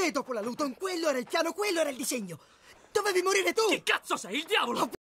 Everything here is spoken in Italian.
te dopo la Luton, quello era il piano, quello era il disegno. Dovevi morire tu! Chi cazzo sei, il diavolo?